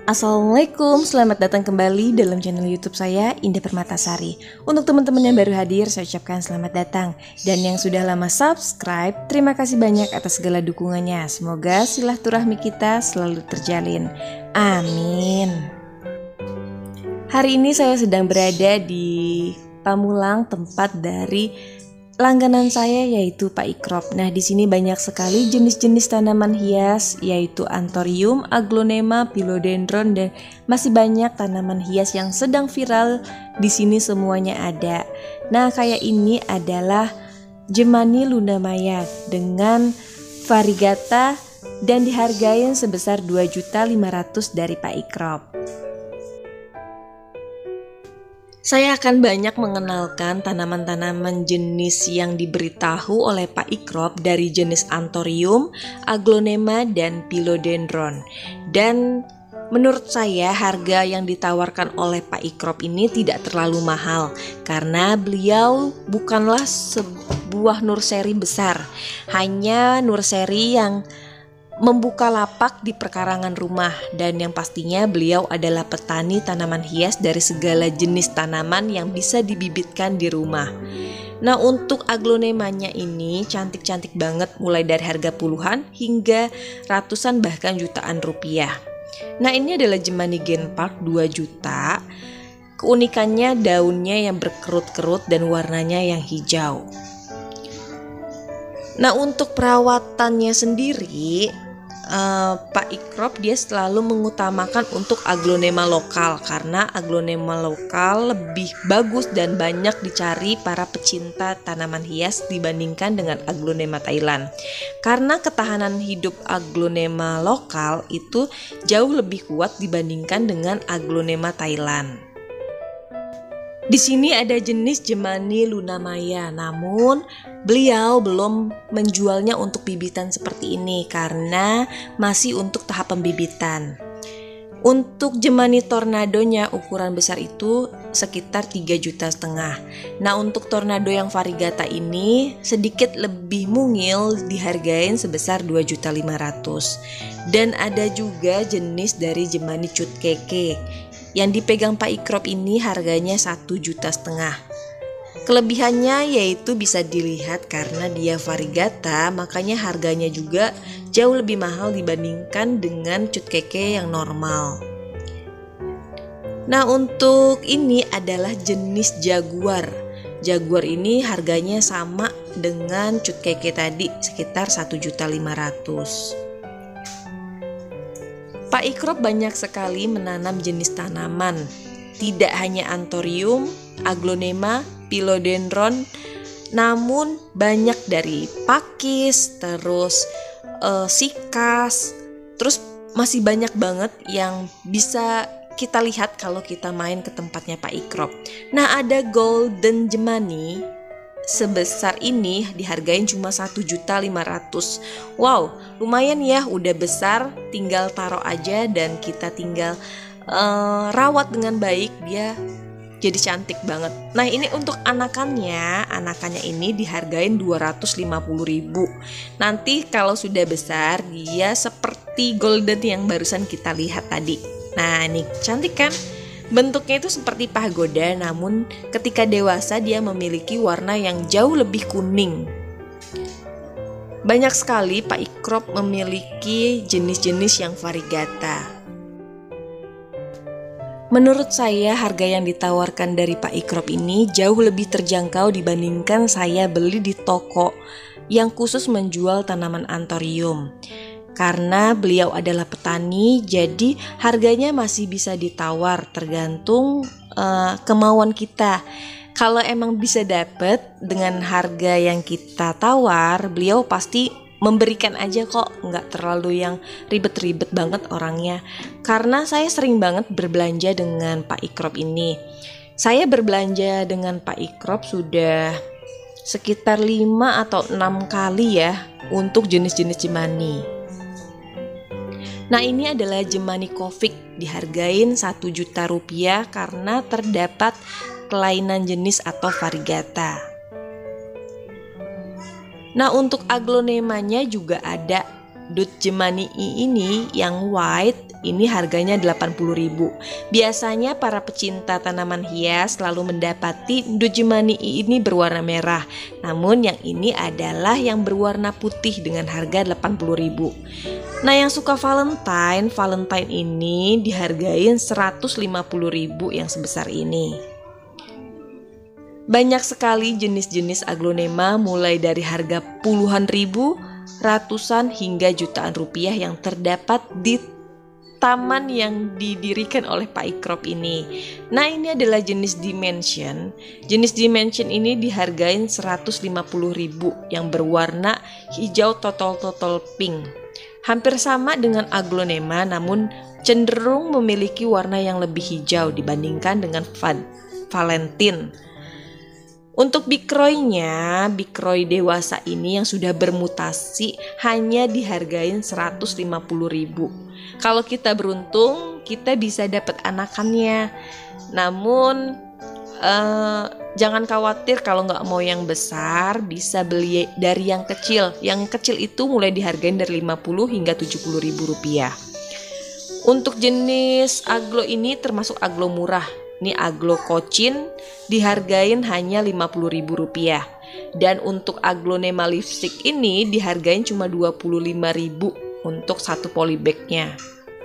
Assalamualaikum, selamat datang kembali dalam channel YouTube saya, Indah Permatasari. Untuk teman-teman yang baru hadir, saya ucapkan selamat datang. Dan yang sudah lama subscribe, terima kasih banyak atas segala dukungannya. Semoga silaturahmi kita selalu terjalin. Amin. Hari ini saya sedang berada di Pamulang, tempat dari langganan saya yaitu Pak Ikrop. Nah, di sini banyak sekali jenis-jenis tanaman hias yaitu Anthurium, Aglonema, Philodendron dan masih banyak tanaman hias yang sedang viral di sini semuanya ada. Nah, kayak ini adalah Gemani Lunamaya dengan variegata dan dihargain sebesar 2.500.000 dari Pak Ikrop. Saya akan banyak mengenalkan tanaman-tanaman jenis yang diberitahu oleh Pak Ikrop dari jenis Anthurium, Aglonema, dan Philodendron. Dan menurut saya harga yang ditawarkan oleh Pak Ikrop ini tidak terlalu mahal karena beliau bukanlah sebuah nursery besar, hanya nursery yang membuka lapak di perkarangan rumah, dan yang pastinya beliau adalah petani tanaman hias dari segala jenis tanaman yang bisa dibibitkan di rumah. Nah, untuk aglonemanya ini cantik-cantik banget, mulai dari harga puluhan hingga ratusan bahkan jutaan rupiah. Nah, ini adalah Gemani Gen Park 2 juta. Keunikannya daunnya yang berkerut-kerut dan warnanya yang hijau. Nah, untuk perawatannya sendiri Pak Ikrop dia selalu mengutamakan untuk aglonema lokal karena aglonema lokal lebih bagus dan banyak dicari para pecinta tanaman hias dibandingkan dengan aglonema Thailand. Karena ketahanan hidup aglonema lokal itu jauh lebih kuat dibandingkan dengan aglonema Thailand. Di sini ada jenis Gemani Lunamaya, namun beliau belum menjualnya untuk bibitan seperti ini karena masih untuk tahap pembibitan. Untuk Gemani Tornadonya ukuran besar itu sekitar 3,5 juta. Nah, untuk Tornado yang variegata ini sedikit lebih mungil, dihargain sebesar 2.500.000. Dan ada juga jenis dari Gemani Cut Keke yang dipegang Pak Ikrop ini harganya 1,5 juta. Kelebihannya yaitu bisa dilihat karena dia variegata, makanya harganya juga jauh lebih mahal dibandingkan dengan Cut Keke yang normal. Nah, untuk ini adalah jenis Jaguar. Jaguar ini harganya sama dengan Cut Keke tadi, sekitar 1.500.000. Pak Ikrop banyak sekali menanam jenis tanaman, tidak hanya Anthurium, Aglonema, Philodendron, namun banyak dari pakis, terus sikas, terus masih banyak banget yang bisa kita lihat kalau kita main ke tempatnya Pak Ikrop. Nah, ada Golden Gemani sebesar ini dihargain cuma 1.500.000. Wow, lumayan ya, udah besar, tinggal taruh aja dan kita tinggal rawat dengan baik, dia jadi cantik banget. Nah, ini untuk anakannya ini dihargain 250.000. Nanti kalau sudah besar dia seperti golden yang barusan kita lihat tadi. Nah, ini cantik kan? Bentuknya itu seperti pagoda, namun ketika dewasa dia memiliki warna yang jauh lebih kuning. Banyak sekali Pak Ikrop memiliki jenis-jenis yang variegata. Menurut saya harga yang ditawarkan dari Pak Ikrop ini jauh lebih terjangkau dibandingkan saya beli di toko yang khusus menjual tanaman Anthurium. Karena beliau adalah petani, jadi harganya masih bisa ditawar tergantung kemauan kita. Kalau emang bisa dapet dengan harga yang kita tawar, beliau pasti memberikan aja kok, nggak terlalu yang ribet-ribet banget orangnya. Karena saya sering banget berbelanja dengan Pak Ikrop ini. Saya berbelanja dengan Pak Ikrop sudah sekitar 5 atau 6 kali ya untuk jenis-jenis Gemani. Nah, ini adalah Gemani Kovic, dihargain 1 juta rupiah karena terdapat kelainan jenis atau variegata. Nah, untuk aglonemanya juga ada Dut Gemani ini yang white Ini harganya 80.000. Biasanya para pecinta tanaman hias selalu mendapati dojimani ini berwarna merah. Namun yang ini adalah yang berwarna putih dengan harga 80.000. Nah, yang suka Valentine ini dihargain 150.000 yang sebesar ini. Banyak sekali jenis-jenis aglonema mulai dari harga puluhan ribu, ratusan hingga jutaan rupiah yang terdapat di taman yang didirikan oleh Pak Ikrop ini. Nah, ini adalah jenis Dimension. Jenis Dimension ini dihargain 150.000 yang berwarna hijau total pink. Hampir sama dengan aglonema namun cenderung memiliki warna yang lebih hijau dibandingkan dengan Valentine. Untuk Bikroy-nya, Bikroy dewasa ini yang sudah bermutasi hanya dihargain 150.000. Kalau kita beruntung, kita bisa dapat anakannya. Namun jangan khawatir kalau nggak mau yang besar, bisa beli dari yang kecil. Yang kecil itu mulai dihargain dari 50 hingga 70.000 rupiah. Untuk jenis aglo ini termasuk aglo murah. Ini aglo kocin dihargain hanya 50.000 rupiah. Dan untuk aglonema lipstick ini dihargain cuma 25.000 untuk satu polybagnya.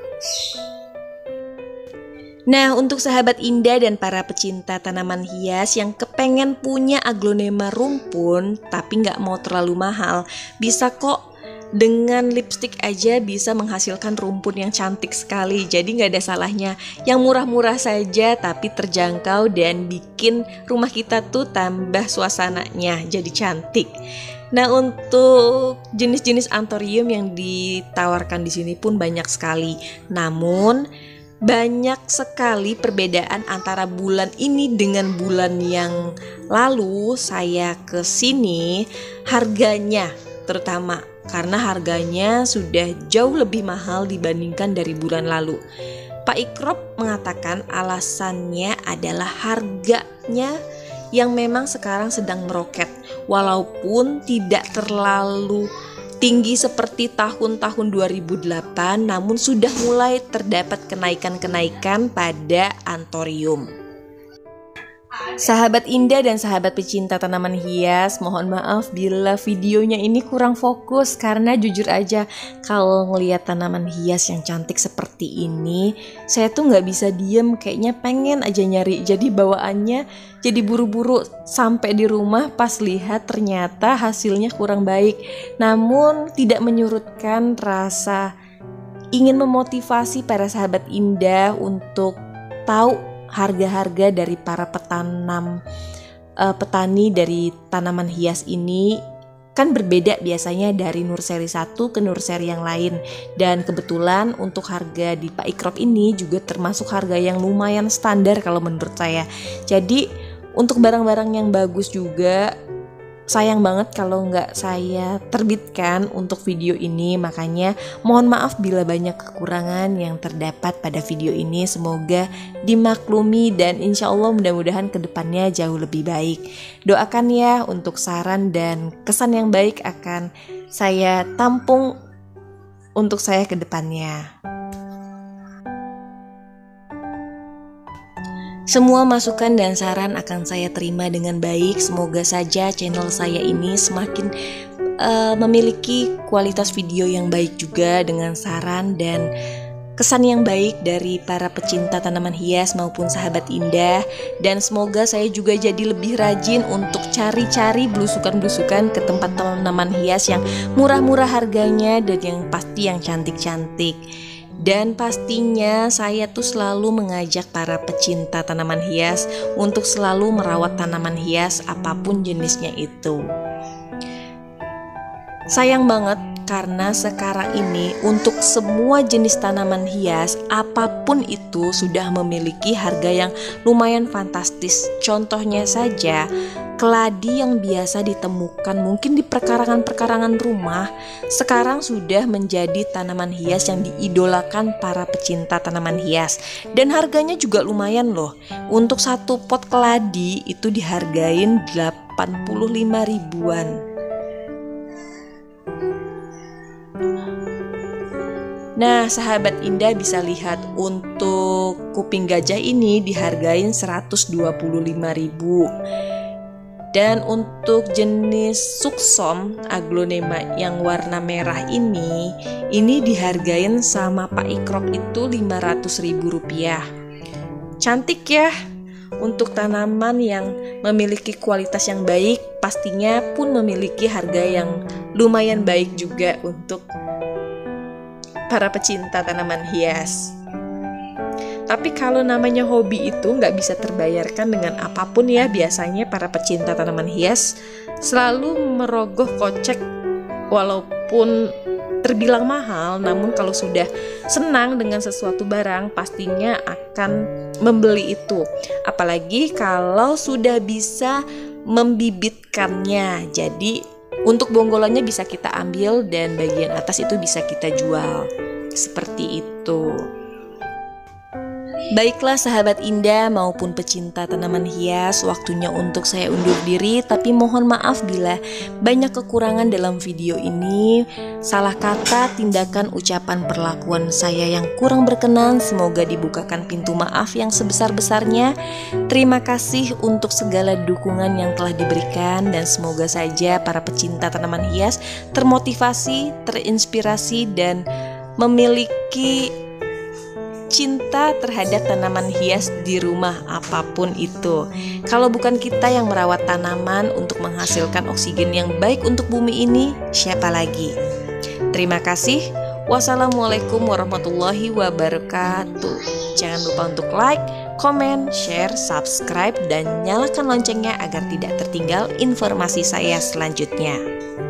Nah, untuk sahabat Indah dan para pecinta tanaman hias yang kepengen punya aglonema rumpun tapi nggak mau terlalu mahal, bisa kok. Dengan lipstick aja bisa menghasilkan rumpun yang cantik sekali. Jadi gak ada salahnya yang murah-murah saja tapi terjangkau dan bikin rumah kita tuh tambah suasananya jadi cantik. Nah, untuk jenis-jenis anthurium yang ditawarkan di sini pun banyak sekali. Namun banyak sekali perbedaan antara bulan ini dengan bulan yang lalu saya ke sini, harganya terutama karena harganya sudah jauh lebih mahal dibandingkan dari bulan lalu. Pak Ikrop mengatakan alasannya adalah harganya yang memang sekarang sedang meroket, walaupun tidak terlalu tinggi seperti tahun-tahun 2008, namun sudah mulai terdapat kenaikan-kenaikan pada anthurium. Sahabat Indah dan sahabat pecinta tanaman hias, mohon maaf bila videonya ini kurang fokus karena jujur aja kalau ngelihat tanaman hias yang cantik seperti ini, saya tuh nggak bisa diem, kayaknya pengen aja nyari. Jadi bawaannya jadi buru-buru sampai di rumah pas lihat ternyata hasilnya kurang baik. Namun tidak menyurutkan rasa ingin memotivasi para sahabat Indah untuk tahu harga-harga dari para petani dari tanaman hias ini kan berbeda biasanya dari nursery satu ke nursery yang lain. Dan kebetulan untuk harga di Pak Ikrop ini juga termasuk harga yang lumayan standar kalau menurut saya. Jadi untuk barang-barang yang bagus juga sayang banget kalau nggak saya terbitkan untuk video ini. Makanya mohon maaf bila banyak kekurangan yang terdapat pada video ini. Semoga dimaklumi dan insya Allah mudah-mudahan kedepannya jauh lebih baik. Doakan ya untuk saran dan kesan yang baik akan saya tampung untuk saya kedepannya. Semua masukan dan saran akan saya terima dengan baik. Semoga saja channel saya ini semakin memiliki kualitas video yang baik juga dengan saran dan kesan yang baik dari para pecinta tanaman hias maupun sahabat Indah. Dan semoga saya juga jadi lebih rajin untuk cari-cari belusukan-belusukan ke tempat tanaman hias yang murah-murah harganya dan yang pasti yang cantik-cantik. Dan pastinya saya tuh selalu mengajak para pecinta tanaman hias untuk selalu merawat tanaman hias apapun jenisnya itu. Sayang banget karena sekarang ini untuk semua jenis tanaman hias apapun itu sudah memiliki harga yang lumayan fantastis. Contohnya saja keladi yang biasa ditemukan mungkin di perkarangan-perkarangan rumah sekarang sudah menjadi tanaman hias yang diidolakan para pecinta tanaman hias. Dan harganya juga lumayan loh. Untuk satu pot keladi itu dihargain 85 ribuan. Nah, sahabat Indah bisa lihat untuk kuping gajah ini dihargain 125.000. Dan untuk jenis suksom aglonema yang warna merah ini dihargain sama Pak Ikrok itu 500.000 rupiah. Cantik ya. Untuk tanaman yang memiliki kualitas yang baik, pastinya pun memiliki harga yang lumayan baik juga untuk para pecinta tanaman hias. Tapi kalau namanya hobi itu nggak bisa terbayarkan dengan apapun ya. Biasanya para pecinta tanaman hias selalu merogoh kocek walaupun terbilang mahal. Namun kalau sudah senang dengan sesuatu barang, pastinya akan membeli itu. Apalagi kalau sudah bisa membibitkannya. Jadi untuk bonggolannya bisa kita ambil dan bagian atas itu bisa kita jual. Seperti itu. Baiklah sahabat Indah maupun pecinta tanaman hias, waktunya untuk saya undur diri. Tapi mohon maaf bila banyak kekurangan dalam video ini. Salah kata, tindakan, ucapan, perlakuan saya yang kurang berkenan, semoga dibukakan pintu maaf yang sebesar-besarnya. Terima kasih untuk segala dukungan yang telah diberikan. Dan semoga saja para pecinta tanaman hias termotivasi, terinspirasi, dan memiliki cinta terhadap tanaman hias di rumah apapun itu. Kalau bukan kita yang merawat tanaman untuk menghasilkan oksigen yang baik untuk bumi ini, siapa lagi? Terima kasih. Wassalamualaikum warahmatullahi wabarakatuh. Jangan lupa untuk like, komen, share, subscribe, dan nyalakan loncengnya agar tidak tertinggal informasi saya selanjutnya.